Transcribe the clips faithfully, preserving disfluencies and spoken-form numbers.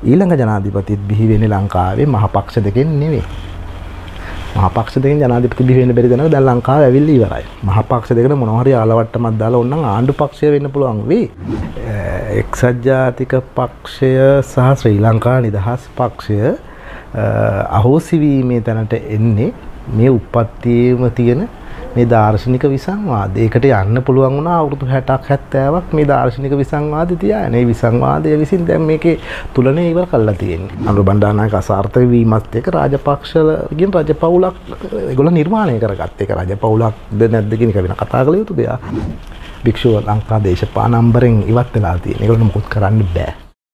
ඊළඟ ජනාධිපතිත් බිහි වෙන්නේ ලංකාවේ මහ පක්ෂ දෙකෙන් නෙවෙයි. මහ පක්ෂ දෙකෙන් ජනාධිපති බිහි වෙන්න බැරි දෙනවා දැන් ලංකාවේ ඇවිල්ලා ඉවරයි. මහ පක්ෂ දෙකට මොනවා හරි ආලවට්ටමක් දාලා ඕනනම් ආණ්ඩු පක්ෂය වෙන්න පුළුවන් වෙයි. එක්සත් ජාතික පක්ෂය සහ ශ්‍රී ලංකා නිදහස් පක්ෂය අහෝසි වීමේ තැනට එන්නේ මේ උප්පත්තියේම තියෙන මේ දාර්ශනික විසංවාදය. ඒකට යන්න පුළුවන් වුණා අවුරුදු හැටක් හැත්තෑවක් මේ දාර්ශනික විසංවාදය තියාගෙන. මේ විසංවාදය විසින් දැන් මේකේ තුලනේ ඉවර කරලා තියෙන්නේ. අනුර බණ්ඩාරනායක අසාර්ථක වීමත් එක්ක රාජපක්ෂලගෙන් රජපෞලක් ඒගොල්ලෝ නිර්මාණය කරගත්ත. ඒක රජපෞලක්ද නැද්ද කියන එක වෙන කතා කළ යුතු දෙයක්. භික්ෂුව ලංකා දේශපාලන අම්බරෙන් ඉවත් වෙලා තියෙන. ඒගොල්ලෝ මොකුත් කරන්න බෑ.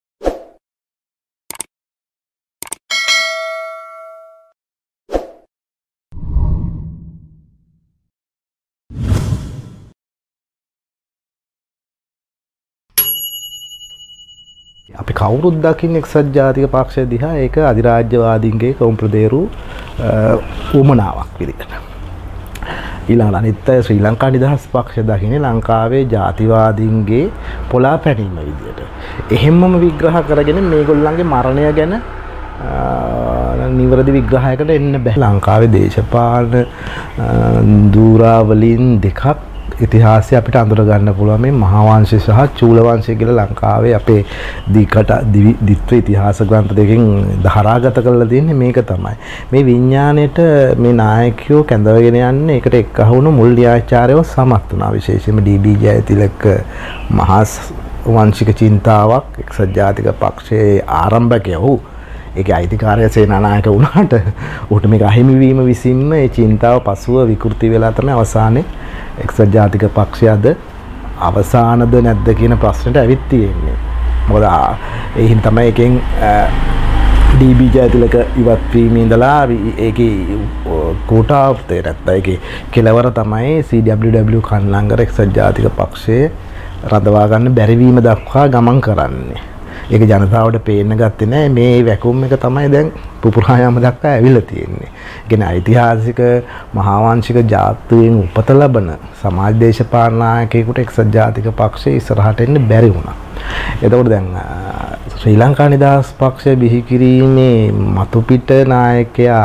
අපි කවුරුත් දකින්න එක්සත් ජාතික පක්ෂය දිහා ඒක අධිරාජ්‍යවාදීන්ගේ කොම්ප්‍රදේරු උමනාවක් විදිහට. ඊළඟ අනිත් අය ශ්‍රී ලංකා නිදහස් පක්ෂය දකින්නේ ලංකාවේ ජාතිවාදීන්ගේ පොලා පැනීම විදිහට. එහෙම්මම විග්‍රහ කරගෙන මේගොල්ලන්ගේ මරණය ගැන නිවැරදි විග්‍රහයකට එන්න බෑ. ලංකාවේ දේශපාලන දූරාවලින් දෙකක් ඉතිහාසය අපිට අඳුර ගන්න පුළුවන් මේ මහා වංශය සහ චූල වංශය කියලා ලංකාවේ අපේ දිකට දිත්ව ඉතිහාස ග්‍රන්ථ දෙකෙන් ධාරාගත කරලා තියෙන්නේ මේක තමයි. මේ විඥාණයට මේ නායකයෝ කැඳවගෙන යන්නේ ඒකට එක්කහු වුණු මුල් න්‍යායාචාර්යව සමත් වුණා. විශේෂයෙන්ම ඩී.බී. ජයතිලක මහා වංශික චින්තාවක් එක්සත් ජාතික පක්ෂයේ ආරම්භකයෝ ඒකේ අයිතිකාරය සේනානායක වුණාට උට මේක අහිමි වීම විසින්ම ඒ චින්තාව පසුව විකෘති වෙලා තමයි අවසානයේ එක්සත් ජාතික පක්ෂය අද අවසානද නැද්ද කියන ප්‍රශ්නෙට ඇවිත් තියෙන්නේ. මොකද ඒ හින්දා තමයි එකෙන් ඩී.බී. ජයතිලක ඉවත් වීමේ ඉඳලා ඒකේ කෝටාවතේ නැත්නම් ඒකේ කෙලවර තමයි සී.ඩබ්ලිව්.ඩබ්ලිව් කන්ලංගර එක්සත් ජාතික පක්ෂයේ රඳවා ගන්න බැරි වීම දක්වා ගමන් කරන්නේ. ඒක ජනතාවට පේන්න ගත්තේ නැහැ. මේ වැකුම් එක තමයි දැන් පුපුරා යාම දක්වා ඇවිල්ලා තියෙන්නේ. ඒ කියන්නේ ඓතිහාසික මහා වංශික ජාතීන් උපත ලබන සමාජ දේශපාලන නායකයෙකුට එක්සත් ජාතික පක්ෂයේ ඉස්සරහට එන්න බැරි වුණා. එතකොට දැන් ශ්‍රී ලංකා නිදහස් පක්ෂය බිහි කිරීමේ මතු පිට නායකයා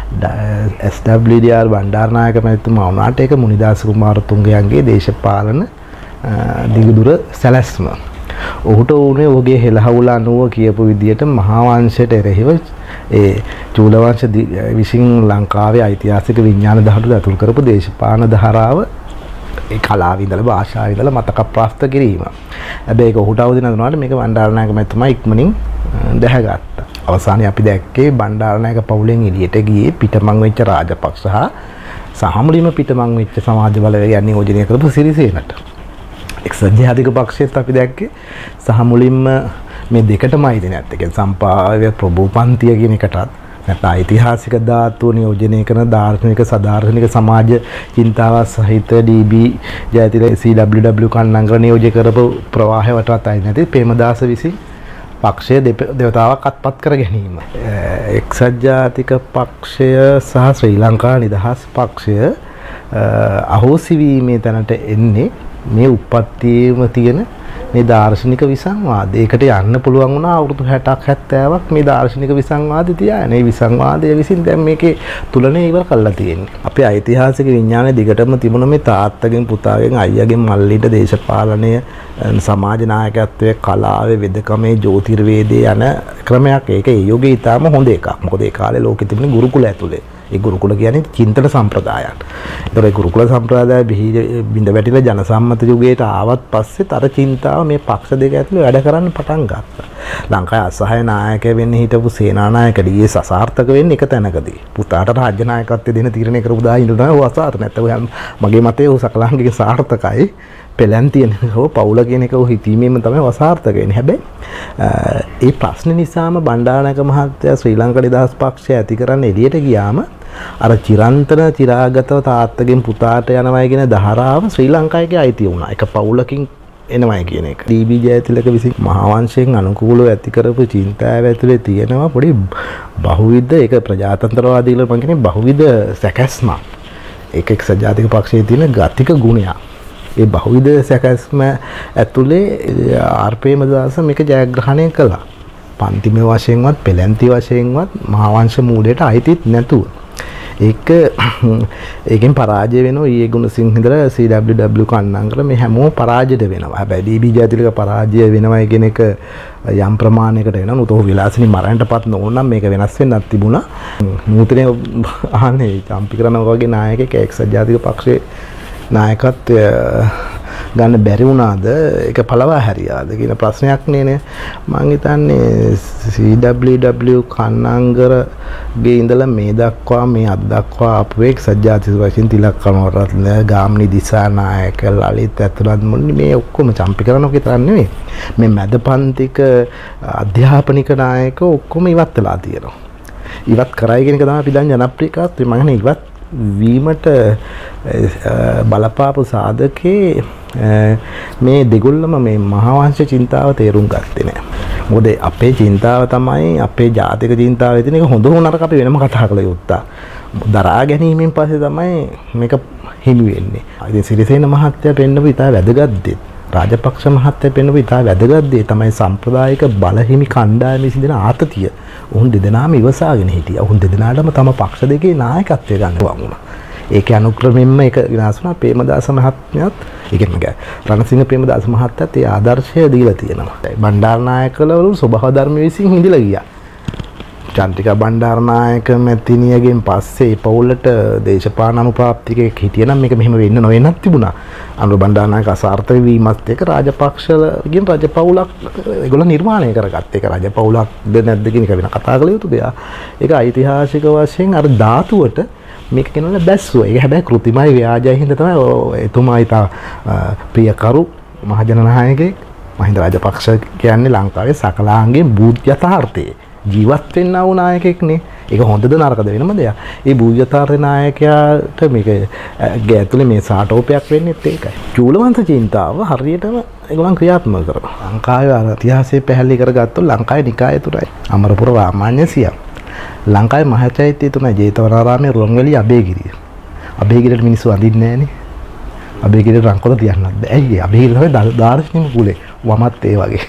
එස්.ඩබ්ලිව්.ඩී.ආර්. බණ්ඩාරනායක මැතිතුමා වුණාට ඒක මුනිදාස කුමාරතුංගයන්ගේ දේශපාලන දිගුදුර සැලැස්ම. ඔහුට උනේ ඔහුගේ හෙළහවුල අනුව කියපු විදියට මහා වංශයට එරෙහිව ඒ චූල වංශ විසින් ලංකාවේ ඓතිහාසික විඥාන දහඩු ඇතුල් කරපු දේශපාලන ධාරාව ඒ කලාව ඉඳලා භාෂාව ඉඳලා මතක ප්‍රාප්ත කිරීම. හැබැයි ඒක ඔහුට අවදි නැතුණාට මේක බණ්ඩාරනායක මැතිතුමා ඉක්මනින් දැහැගත්තා. අවසානයේ අපි දැක්කේ බණ්ඩාරනායක පවුලෙන් එළියට ගියේ පිටමං වෙච්ච රාජපක්ෂ සහ සහමුලින්ම පිටමං වෙච්ච සමාජ බලවේගයන් නියෝජනය කරපු සිරිසේනට. එක්සත් ජාතික පක්ෂයත් අපි දැක්කේ සහ මුලින්ම මේ දෙකටම අයිති නැත්. ඒ කියන්නේ සම්පාදක ප්‍රභූපන්තිය කියන එකටත් නැත්නම් ඓතිහාසික ධාතුව නියෝජනය කරන දාර්ශනික සදාර්ශනික සමාජ චින්තාව සහිත ඩී.බී. ජයතිලක සී.ඩබ්ලිව්.ඩබ්ලිව් කන්ලංගර නියෝජ්‍ය කරපු ප්‍රවාහයටවත් අයිති නැති ප්‍රේමදාස විසින් පක්ෂයේ දෙවතාවක් අත්පත් කර ගැනීම. එක්සත් ජාතික පක්ෂය සහ ශ්‍රී ලංකා නිදහස් පක්ෂය අහෝසි වීමේ තැනට එන්නේ මේ උප්පත්තියේම තියෙන මේ දාර්ශනික විසංවාදය. ඒකට යන්න පුළුවන් වුණා අවුරුදු හැටක් හැත්තෑවක් මේ දාර්ශනික විසංවාදය තියාගෙන. මේ විසංවාදය විසින් දැන් මේකේ තුලනේ ඉවර කරලා තියෙන්නේ. අපේ ඓතිහාසික විඥානයේ දිගටම තිබුණ මේ තාත්තගෙන් පුතාගෙන් අයියාගෙන් මල්ලිට දේශපාලනය සමාජ නායකත්වයේ කලාවේ වෙදකමේ ජ්‍යොතිර්වේදයේ යන ක්‍රමයක්. ඒක ඒ යෝගේ ඊටාම හොඳ එකක්. මොකද ඒ කාලේ ලෝකෙ තිබුණ ගුරුකුල ඇතුලේ ඒ ගුරුකුල කියන්නේ චින්තන සම්ප්‍රදායයක්. ඒතර ඒ ගුරුකුල සම්ප්‍රදාය බිඳ වැටිලා ජනසම්මත යුගයට ආවත් පස්සේ තර චින්තාව මේ පක්ෂ දෙක ඇතුලේ වැඩ කරන්න පටන් ගත්තා. ලංකාවේ අසහාය නායකය වෙන්න හිටපු සේනානායක ඩී.එස්. අසාර්ථක වෙන්නේ එක තැනකදී. පුතාට රාජ්‍ය නායකත්වය දෙන තීරණය කරපු දා ඉඳලා ඔහු අසාර්ථක නැත්නම් මගේ මතයේ ඔහු සකලංගගේ සාර්ථකයි. පෙළන් තියෙන හෝ පවුල කියන එක ඔහු හිතීමේම තමයි අසාර්ථක වෙන්නේ. හැබැයි ඒ ප්‍රශ්න නිසාම බණ්ඩාරනායක මහත්තයා ශ්‍රී ලංකා නිදහස් පක්ෂය ඇති කරන්න එළියට ගියාම අර චිරන්තන චිරාගතව තාත්තගෙන් පුතාට යනවා කියන ධාරාව ශ්‍රී ලංකාවේ අයිති වුණා. එක පවුලකින් එනවයි කියන එක. ඩී.බී. ජයතිලක විසින් මහා වංශයෙන් අනුකූලව ඇති කරපු චින්තාව ඇතුලේ තියෙනවා පොඩි බහුවිධ ඒක ප්‍රජාතන්ත්‍රවාදී කියලා මම කියන්නේ බහුවිධ සැකැස්මක්. ඒක එක්සත් ජාතික පක්ෂයේ තියෙන ගතික ගුණයක්. ඒ බහුවිධ සැකැස්ම ඇතුලේ ආර්.පී. ප්‍රේමදාස මේක ජයග්‍රහණය කළා. පන්තිමය වශයෙන්වත් පෙළැන්ති වශයෙන්වත් මහාවංශ මූලයට අයිතිත් නැතුව ඒක ඒකෙන් පරාජය වෙනවා ඊයේ ගුණසිංහ ඉඳලා සී ඩබ්ලිව් ඩබ්ලිව් කන්නංගල මේ හැමෝම පරාජයට වෙනවා. හැබැයි ඩී බී ජයතිලක පරාජය වෙනවා කියන එක යම් ප්‍රමාණයකට වෙනවා. උතෝ විලාසිනී මරණයටපත් නොවුන නම් මේක වෙනස් වෙන්නත් තිබුණා. නූතනයේ අහන්නේ චම්පිකරණව වගේ නායකයෙක් එක්සත් ජාතික පක්ෂයේ නායකත්වය ගන්න බැරි වුණාද ඒක පළවා හැරියාද කියන ප්‍රශ්නයක් නේ මම හිතන්නේ සී ඩබ්ලිව් ඩබ්ලිව් කන්නංගරගේ ඉඳලා මේ දක්වා මේ අත් දක්වා ආපු එක්සත් ජාතික වශයෙන් තිලක් කමරත්න ගාමිණී දිසානායක ලලිත් ඇතුළත් මුන්නේ මේ ඔක්කොම චම්පිකරණව විතර නෙවෙයි මේ මැදපන්තික අධ්‍යාපනික නායක ඔක්කොම ඉවත් වෙලා තියෙනවා ඉවත් කරයි කියන එක තමයි අපි දැන් ජනප්‍රියකත්වය මම හිතන්නේ ඉවත් වීමට බලපාපු සාධකේ මේ දෙගොල්ලම මේ මහාවංශ චින්තාව තේරුම් ගත්තේ නෑ. මොකද අපේ චින්තාව තමයි අපේ ජාතික චින්තාවේ තියෙන එක හොඳ හෝ නරක අපි වෙනම කතා කළ යුත්තා. දරා ගැනීමෙන් පස්සේ තමයි මේක හිමි වෙන්නේ. ඉතින් සිරිසේන මහත්තයා පෙන්නපු ඉතා වැදගත් දේ. රාජපක්ෂ මහත්තයා පෙන්නපු ඉතා වැදගත් දේ තමයි සම්ප්‍රදායික බලහිමි කණ්ඩායමේ සිටින ආතතිය. උන් දෙදෙනාම ඉවසාගෙන හිටියා. උන් දෙදෙනාටම තම පක්ෂ දෙකේ නායකත්වය ගන්නවා වුණා. ඒකේ අනුක්‍රමයෙන්ම ඒක විනාශ වුණා. ප්‍රේමදාස මහත්මයාත් ඒ කියන්නේ රණසිංහ ප්‍රේමදාස මහත්තයාත් ඒ ආදර්ශය දීලා තියෙනවා. බණ්ඩාරනායකවරු ස්වභාව ධර්ම විසින් හිඳිලා ගියා. චන්ද්‍රිකා බණ්ඩාරනායක මැතිණියගෙන් පස්සේ පවුලට දේශපාලන අනුපාප්තිකයක් හිටියනම් මේක මෙහෙම වෙන්න නොවෙන්නත් තිබුණා. අනුර බණ්ඩාරනායක අසාර්ථක වීමත් එක්ක රාජපක්ෂලගෙන් රජපෞලක් ඒගොල්ලෝ නිර්මාණය කරගත්ත. ඒක රජපෞලක්ද නැද්ද කියන එක වෙන කතා කළ යුතු දෙයක්. ඒක ඓතිහාසික වශයෙන් අර ධාතුවට මේක කියනවා බැස්සුවා. ඒක හැබැයි කෘතිමයි ව්‍යාජයි හින්දා තමයි එතුමා ඊට ප්‍රියකරු මහජනනායකයෙක් මහින්ද රාජපක්ෂ කියන්නේ ලංකාවේ සකලාංගේ බුද්ධ යථාර්ථයේ ජීවත් වෙන්න වුණ නායකයෙක්නේ. ඒක හොඳද නරකද වෙනම දෙයක්. ඒ බුද්ධ යථාර්ථ නායකයාට මේක ගැතුලේ මේ සාටෝපයක් වෙන්නේ ඒකයි. චූලවංශ චින්තාව හරියටම ඒගොල්ලන් ක්‍රියාත්මක කරනවා. ලංකාවේ ඉතිහාසයේ පැහැදිලි කරගත්තොත් ලංකාවේ නිකාය තුනයි. අමරපුර වාමාන්‍ය සියම්. ලංකාවේ මහචෛත්‍ය තුනයි ජේතවනාරාමයේ රුවන්වැලි අබේගිරිය. අබේගිරියට මිනිස්සු අඳින්නේ නැහනේ. අබේගිරියට රංකොල තියන්නත් බෑ. ඇයි ඒ අබේගිරිය තමයි දාර්ශනික කුලේ. වමත් ඒ වගේ.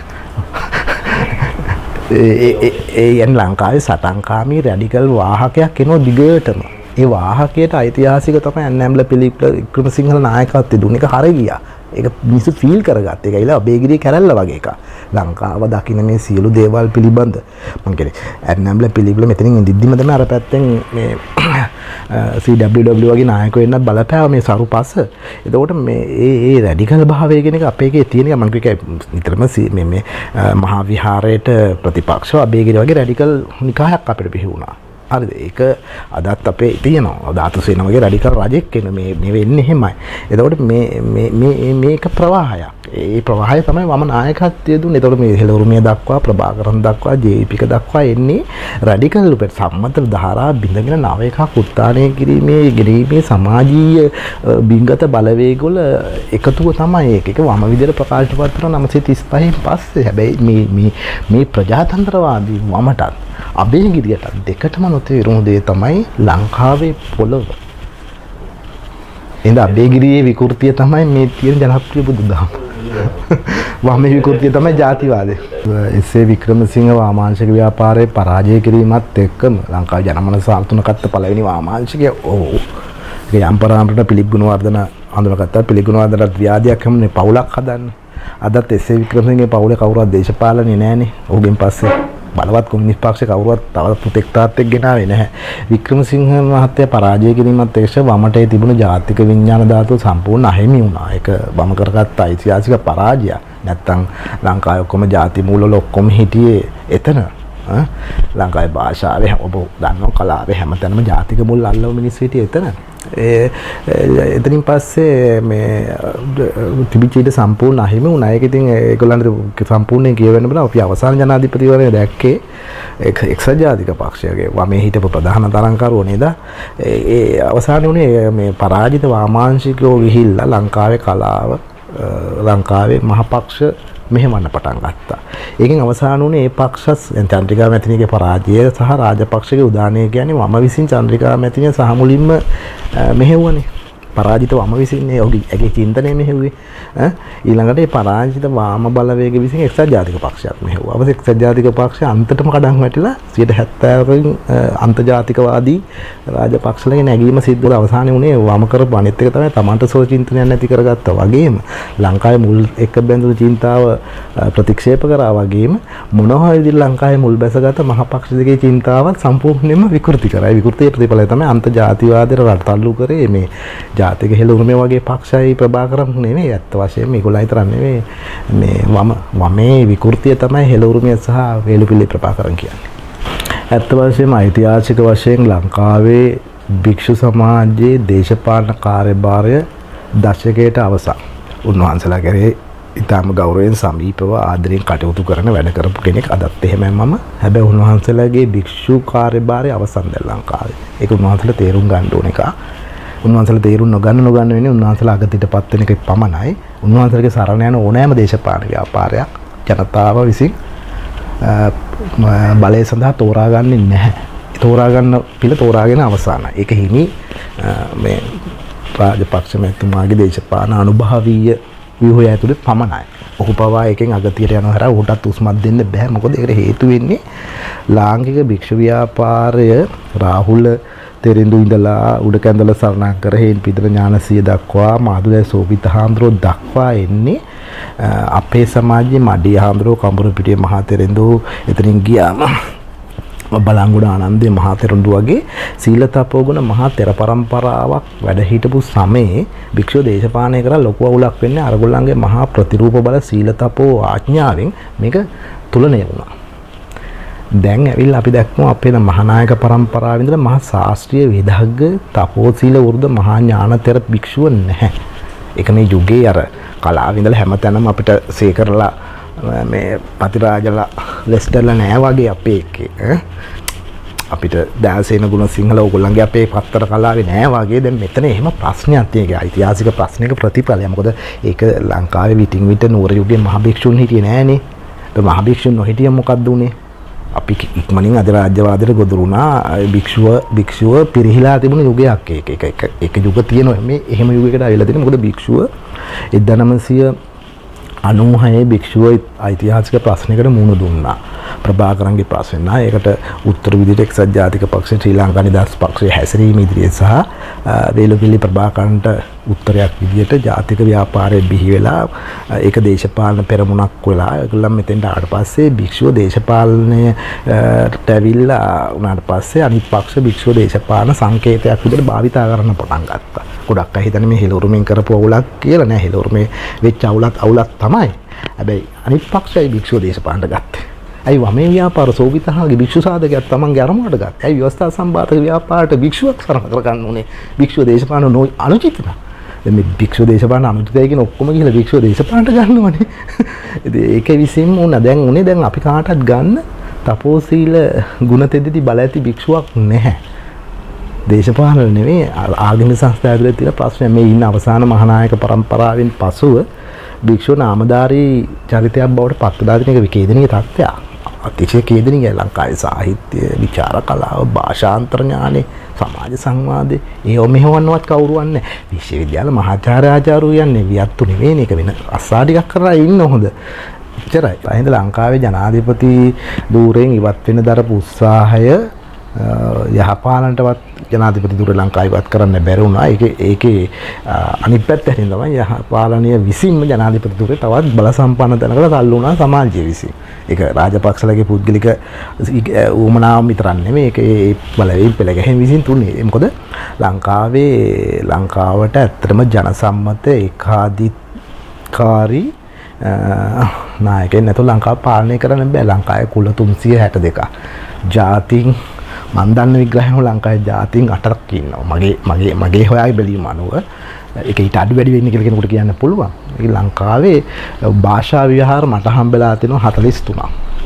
ඒ ඒ යන් ලංකාවේ සටන්කාමී රැඩිකල් වාහකයක් එනවා දිගටම. ඒ වාහකයට ඓතිහාසික තමයි අන්නැම්බල පිළිප්ල වික්‍රමසිංහල නායකත්වය දුන්න එක හරිය ගියා. ඒක මිනිස්සු ෆීල් කරගත්ත. ඒක ඇවිල්ලා අබේගිරිය කැරැල්ල වගේ එකක්. ලංකාව දකින්න මේ සියලු දේවල් පිළිබඳ මම කියන්නේ අන්නැම්බල පිළිප්ල මෙතනින් ඉඳිද්දිම තමයි අර පැත්තෙන් මේ සී ඩබ්ලිව් ඩබ්ලිව් වගේ නායකයෝ වෙන්නත් බලපෑව මේ සරුපස. එතකොට මේ ඒ ඒ රැඩිකල් භාවය කියන එක අපේ එකේ තියෙන එක මම කිය නිතරම මේ මේ මහා විහාරයට ප්‍රතිපක්ෂව අබේගිරිය වගේ රැඩිකල් නිකායක් අපිට බිහි වුණා. හරිද? ඒක අදත් අපේ තියෙනවා. ධාතු සේන වගේ රැඩිකල් රජෙක් එන මේ මේ වෙන්නේ එහෙමයි. එතකොට මේ මේ මේ මේක ප්‍රවාහයක්. ඒ ප්‍රවාහය තමයි වම නායකත්වය දුන්නේ. එතකොට මේ හෙළවුරුමිය දක්වා ප්‍රභාකරන් දක්වා ජේ.පී.ක දක්වා එන්නේ රැඩිකල් උපේ සම්මත ධාරා බිඳගෙන නව එකක් උත්ථානය කිරීමේ ගිරීමේ සමාජීය බින්ගත බලවේග වල එකතුව තමයි ඒක. ඒක වම විදියට ප්‍රකාශපත් කරන නවසිය තිස් පහෙන් පස්සේ. හැබැයි මේ මේ මේ ප්‍රජාතන්ත්‍රවාදී වමටත් අබේගිරියට දෙකටම නොතේරුණු දේ තමයි ලංකාවේ පොළව. ඉතින් අබේගිරියේ විකෘතිය තමයි මේ තියෙන ජනප්‍රිය බුදුදහම. වමේ විකෘතිය තමයි ජාතිවාදය. එස්.ඒ. වික්‍රමසිංහ වාමාංශික ව්‍යාපාරයේ පරාජය කිරීමත් එක්කම ලංකාවේ ජනමනස අල්තුනකත්ත පළවෙනි වාමාංශිකය ඕ. ඒක යම් පරාමරට පිළිප් ගුණවර්ධන අඳුනගත්තා. පිළිප් ගුණවර්ධනට ව්‍යාධියක් හැමුනේ පවුලක් හදන්න. අදත් එස්.ඒ. වික්‍රමසිංහගේ පවුලේ කවුරුවත් දේශපාලනේ නැහනේ. ඔහුගෙන් පස්සේ බලවත් කොමියුනිස්ට් පක්ෂේ කවුරුවත් තව පුතෙක් තාත්තෙක් ගෙනාවේ නැහැ. වික්‍රමසිංහ මහත්තයා පරාජය කිරීමත් එක්ක වමටේ තිබුණු ජාතික විඥාන ධාතුව සම්පූර්ණ අහිමි වුණා. ඒක වම කරගත්ත ඓතිහාසික පරාජයක්. නැත්තම් ලංකාවේ ඔක්කොම ජාති මූල වල ඔක්කොම හිටියේ එතන. ලංකාවේ භාෂාවේ ඔබ දන්නවා කලාවේ හැමතැනම ජාතික මුල් අල්ලව මිනිස්සු හිටියේ එතන. ඒ එතනින් පස්සේ මේ තිබිච්ච ඊට සම්පූර්ණ අහිමි වුණා. ඒක ඉතින් ඒගොල්ලන්ට සම්පූර්ණයෙන් කියවෙන්න බෑ. අපි අවසාන ජනාධිපතිවරයා දැක්කේ එක්සත් ජාතික පක්ෂයේ වමේ හිටපු ප්‍රධාන තරංකරුවෝ නේද? ඒ අවසානයේ උනේ මේ පරාජිත වාමාංශිකයෝ ගිහිල්ලා ලංකාවේ කලාව ලංකාවේ මහපක්ෂ මෙහෙමන්න පටන් ගත්තා. ඒකෙන් අවසාන වුණේ ඒ පක්ෂස් චන්ද්‍රිකා මැතිණියගේ පරාජය සහ රාජපක්ෂගේ උදානය කියන්නේ වම විසින් චන්ද්‍රිකා මැතිණිය සහ මුලින්ම මෙහෙවුවනේ පරාජිත වම විසින්නේ ඔහුගේ ඒකේ චින්තනය මෙහෙව්වේ ඈ ඊළඟට ඒ පරාජිත වාම බලවේග විසින් එක්සත් ජාතික පක්ෂයක් මෙහෙව්වා. අවස එක්සත් ජාතික පක්ෂය අන්තටම කඩන් වැටිලා සියයට හැත්තෑවකින් අන්තර්ජාතිකවාදී රාජපක්ෂලගේ නැගීම සිද්ධ වුණා. අවසානයේ උනේ වම කරපු අනිත් එක තමයි තමන්ට සෝ චින්තනයක් නැති කරගත්තා වගේම ලංකාවේ මුල් එක්ක බැඳුණු චින්තාව ප්‍රතික්ෂේප කරා වගේම මොනවා විදිහට ලංකාවේ මුල් බැසගත මහ පක්ෂ දෙකේ චින්තාවත් සම්පූර්ණයෙන්ම විකෘති කරා. ඒ විකෘතියේ ප්‍රතිඵලය තමයි අන්තර්ජාතිකවාදයට රටතල්ලු කරේ මේ ජාතික හෙළ උරුමය වගේ පක්ෂයි ප්‍රභාකරන් නෙමෙයි. ඇත්ත වශයෙන්ම මේගොල්ලෝ හිතන්නේ නෙමෙයි මේ වම වමේ විකෘතිය තමයි හෙළ උරුමය සහ වේලුපිල්ලේ ප්‍රභාකරන් කියන්නේ. ඇත්ත වශයෙන්ම ඓතිහාසික වශයෙන් ලංකාවේ භික්ෂු සමාජයේ දේශපාලන කාර්යභාරය දශකයට අවසන් උන්වහන්සේලා කරේ ඉතාම ගෞරවයෙන් සමීපව ආදරයෙන් කටයුතු කරන වැඩ කරපු කෙනෙක් අදත් එහෙමයි මම. හැබැයි උන්වහන්සේලාගේ භික්ෂු කාර්යභාරය අවසන් දැන් ලංකාවේ. ඒක උන්වහන්සේලා තේරුම් ගන්න ඕන එක. උන්වහන්සේලා තේරුම් නොගන්න නොගන්න වෙන්නේ උන්වහන්සේලා අගතිටපත් වෙන එක පමණයි. උන්වහන්සේලාගේ සරණ යන ඕනෑම දේශපාලන ව්‍යාපාරයක් ජනතාව විසින් බලය සඳහා තෝරාගන්නේ නැහැ. තෝරා ගන්න පිළ තෝරාගෙන අවසానයි. ඒක හිමි මේ රාජපක්ෂ මැතිතුමාගේ දේශපාලන අනුභවීය ව්‍යුහය ඇතුළේ පමණයි. ඔහු පවා එකෙන් අගතියට යනවා හැර උටත් උස්මත් දෙන්න බෑ. මොකද ඒකට හේතු වෙන්නේ ලාංකික භික්ෂු ව්‍යාපාරය රාහුල තෙරිඳු ඉඳලා උඩ කැඳවල සරණංකර හේන් පිටර ඥානසිය දක්වා මාදුලේ සෝබිත හාමුදුරුවෝ දක්වා එන්නේ අපේ සමාජයේ මඩිය හාමුදුරුවෝ කඹුරු පිටියේ මහා තෙරිඳු එතනින් ගියාම බලංගොඩ ආනන්දේ මහා තෙරුඳු වගේ සීල තපෝගුණ මහා තෙර පරම්පරාවක් වැඩ හිටපු සමයේ භික්ෂුව දේශපාලනය කරලා ලොකු අවුලක් වෙන්නේ අරගොල්ලන්ගේ මහා ප්‍රතිරූප බල සීල තපෝ ආඥාවෙන් මේක තුලණය වුණා. දැන් ඇවිල්ලා අපි දැක්කම අපේ මහානායක පරම්පරාවේ ඉඳලා මහා ශාස්ත්‍රීය විදග්ග තපෝ සීල වෘද්ධ මහා ඥානතර භික්ෂුව නැහැ. ඒක මේ යුගයේ අර කලාව ඉඳලා හැමතැනම අපිට සේ කරලා මේ පතිරාජලා ලෙස්ටර්ලා නෑ වගේ අපේ එකේ අපිට දාසේන ගුණ සිංහල ඕගොල්ලන්ගේ අපේ පත්තර කලාවේ නෑ වගේ දැන් මෙතන එහෙම ප්‍රශ්නයක් තියෙන එක ඓතිහාසික ප්‍රශ්නයක ප්‍රතිඵලය. මොකද ඒක ලංකාවේ විටින් විට නුවර යුගයේ මහ භික්ෂුන් හිටියේ නෑනේ. ඒ මහ භික්ෂුන් නොහිටිය මොකක්ද උනේ? අපි ඉක්මනින් අධිරාජ්‍යවාදයට ගොදුරු වුණා. භික්ෂුව භික්ෂුව පිරිහිලා තිබුණ යුගයක් ඒක. ඒක එක එක යුග තියෙනවා. මේ එහෙම යුගයකට ආවිලා තියෙන මොකද භික්ෂුව එක්දහස් නවසිය අනූහයේ භික්ෂුව ඓතිහාසික ප්‍රශ්නයකට මුහුණ දුන්නා. ප්‍රභාකරන්ගේ ප්‍රශ්න නා ඒකට උත්තර විදිහට එක්සත් ජාතික පක්ෂ ශ්‍රී ලංකා නිදහස් පක්ෂයේ හැසිරීම ඉදිරියේ සහ වේලුපිලි ප්‍රභාකරන්ට උත්තරයක් විදිහට ජාතික ව්‍යාපාරයේ බිහි වෙලා ඒක දේශපාලන පෙරමුණක් වෙලා ඒගොල්ලන් මෙතෙන්ට ආවට පස්සේ භික්ෂුව දේශපාලනයට ඇවිල්ලා උනාට පස්සේ අනිත් පක්ෂ භික්ෂුව දේශපාලන සංකේතයක් විදිහට භාවිතා කරන්න පටන් ගත්තා. ගොඩක් අය හිතන්නේ මේ හෙළොරුමෙන් කරපු අවුලක් කියලා නෑ. හෙළොරුමේ වෙච්ච අවුලත් අවුලක් තමයි. හැබැයි අනිත් පක්ෂයි භික්ෂුව දේශපාලනට ගත්තේ. ඇයි වමේ ව්‍යාපාර සෝවිතහාගේ භික්ෂු සාධකයක් තමන්ගේ අරමුණට ගත්තා. ඇයි ව්‍යවස්ථා සම්බාධක ව්‍යාපාරයට භික්ෂුවක් සරණ කරගන්න උනේ? භික්ෂුව දේශපාලන නොයි අනුචිතද? දැන් මේ භික්ෂුව දේශපාලන අනුචිතයි කියන ඔක්කොම ගිහලා භික්ෂුව දේශපාලනට ගන්නවනේ. ඉතින් ඒක විසින්ම උනා දැන් උනේ දැන් අපි කාටවත් ගන්න තපෝසීල ගුණ තෙද්දි බල ඇති භික්ෂුවක් නැහැ. දේශපාලන නෙවෙයි ආගමික සංස්ථා ඇතුළේ තියෙන ප්‍රශ්නය. මේ ඉන්න අවසාන මහානායක පරම්පරාවෙන් පසුව භික්ෂුව නාමධාරී චරිතයක් බවට පත් වෙලා තියෙන එක විකේදනීය තත්ත්වයක්. අතිශය කේදනීය. ලංකාවේ සාහිත්‍ය, විචාර කලාව, භාෂාන්තර ඥානෙ, සමාජ සංවාදේ ඒව මෙහෙවන්නවත් කවුරුවත් නැහැ. විශ්වවිද්‍යාල මහාචාර්ය ආචාර්යෝ යන්නේ වියත්තු නෙවෙයි. ඒක වෙන අස්සා ටිකක් කරලා ඉන්න හොඳ. එච්චරයි. අහින්ද ලංකාවේ ජනාධිපති ධූරයෙන් ඉවත් වෙන්න දරපු උත්සාහය යහපාලනටවත් ජනාධිපති ධූර ලංකාව ඉවත් කරන්න බැරි වුණා. ඒකේ ඒකේ අනිත් පැත්තෙන් තමයි යහපාලනීය විසින්ම ජනාධිපති ධූරේ තවත් බල සම්පන්න තැනකට තල්ලු වුණා සමාජය විසින්. ඒක රාජපක්ෂලගේ පුද්ගලික ඌමනාව විතරක් නෙමෙයි. ඒක ඒ බලවේග පෙළ ගැහිම් විසින් තුනේ. මොකද ලංකාවේ ලංකාවට ඇත්තටම ජනසම්මත ඒකාධිකාරී නායකයෙක් නැතුව ලංකාව පාලනය කරන්න බෑ. ලංකාවේ කුල තුන්සිය හැට දෙකක්. ජාතින් මන් දන්න විග්‍රහයම ලංකාවේ ජාතින් අටක් ඉන්නවා. මගේ මගේ මගේ හොයාගේ බැලීම අනුව ඒක ඊට අඩු වැඩි වෙන්නේ කියලා කෙනෙකුට කියන්න පුළුවන්. ඒ ලංකාවේ භාෂා විහාර මට හම්බෙලා තියෙනවා හතළිස් තුනක්.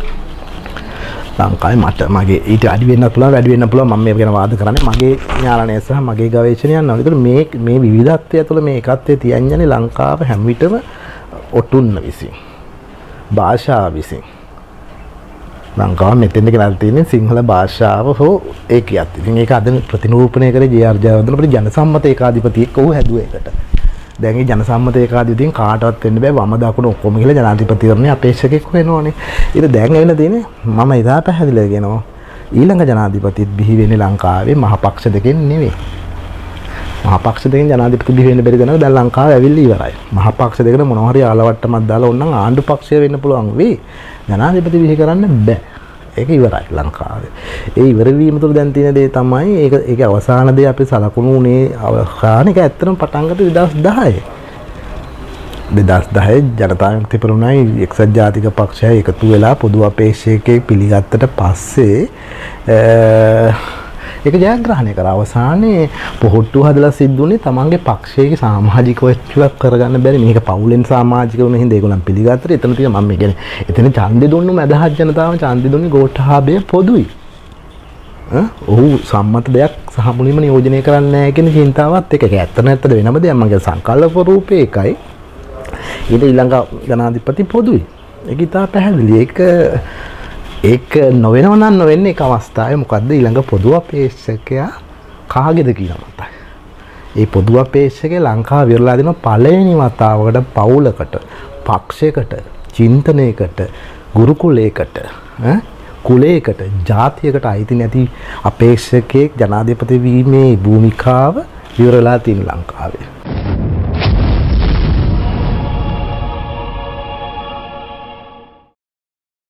ලංකාවේ මට මගේ ඊට අඩු වෙන්නත් පුළුවන් වැඩි වෙන්නත් පුළුවන්. මම මේ ගැන වාද කරන්නේ මගේ ඥානණය සහ මගේ ගවේෂණය යනවා. ඒතර මේ මේ විවිධත්වය තුළ මේ එකත්වයේ තියන්නේ ලංකාව හැම විටම ඔටුන්න විසින් භාෂාව විසින් ලංකාව මෙතෙන්ද කියලා තියෙන්නේ සිංහල භාෂාව හෝ ඒකියත්. ඉතින් ඒක අද ප්‍රතිරූපණය කරේ ජේ.ආර්. ජයවර්ධන අපේ ජනසම්මත ඒකාධිපතියෙක් ඔහු හැදුවේ ඒකට. දැන් මේ ජනසම්මත ඒකාධිපතියෙන් කාටවත් වෙන්න බෑ වම දකුණ ඔක්කොම කියලා ජනාධිපතිවරණේ අපේක්ෂකෙක් වෙනවනේ. ඊට දැන් ඇවිල්ලා තියෙන්නේ මම එදා පැහැදිලිව කියනවා ඊළඟ ජනාධිපතිත් බිහි වෙන්නේ ලංකාවේ මහපක්ෂ දෙකෙන් නෙවෙයි. මහපක්ෂ දෙකෙන් ජනාධිපති බිහි වෙන්න බැරි දනව දැන් ලංකාවේ ඇවිල්ලා ඉවරයි. මහපක්ෂ දෙකට මොනවා හරි ආලවට්ටමක් දාලා ඕනනම් ආණ්ඩු පක්ෂය වෙන්න පුළුවන් වෙයි. ජනාධිපති බිහි කරන්න බෑ. ඒක ඉවරයි ලංකාවේ. ඒ ඉවර වීම තුළ දැන් තියෙන දේ තමයි ඒක ඒක අවසාන දේ අපි සලකුණු උනේ අවසාන එක ඇත්තටම පටන් ගත්තේ දෙදාස් දහය. දෙදාස් දහය ජනතා විමුක්ති පෙරමුණයි එක්සත් ජාතික පක්ෂය එකතු වෙලා පොදු අපේක්ෂකයෙක් පිළිගත්තට පස්සේ ඒක ජයග්‍රහණය කරා. අවසානයේ පොහොට්ටු හදලා සිද්ධුනේ තමන්ගේ පක්ෂයේ සමාජිකවච්චුවක් කරගන්න බැරි මේක පවුලෙන් සමාජික වුණ හින්දා ඒගොල්ලන් පිළිගත්තට එතන තියෙන මම කියන්නේ එතන ඡන්දෙ දුන්නු මැදහත් ජනතාව ඡන්දෙ දුන්නේ ගෝඨාභය පොදුයි. ඈ ඔහු සම්මත දෙයක් සහ මුලින්ම නියෝජනය කරන්නේ නැහැ කියන චින්තාවත් එක. ඒක ඇත්ත නැත්තද වෙනම දෙයක්. මම කියන සංකල්ප රූපේ එකයි. ඊට ඊළඟ ජනාධිපති පොදුයි. ඒක ඉතා පැහැදිලි. ඒක ඒක නොවෙනව නම් නොවෙන්නේ ඒක අවස්ථාවේ මොකද්ද ඊළඟ පොදු අපේක්ෂකයා කාගේද කියලා මතයි. ඒ පොදු අපේක්ෂකයා ලංකාව විරලා දෙන පළවෙනි වතාවකට පවුලකට, පක්ෂයකට, චින්තනයකට, ගුරුකුලයකට, ඈ කුලයකට, ජාතියකට අයිති නැති අපේක්ෂකයෙක් ජනාධිපති වීමේ භූමිකාව විරලා තියෙන ලංකාවේ.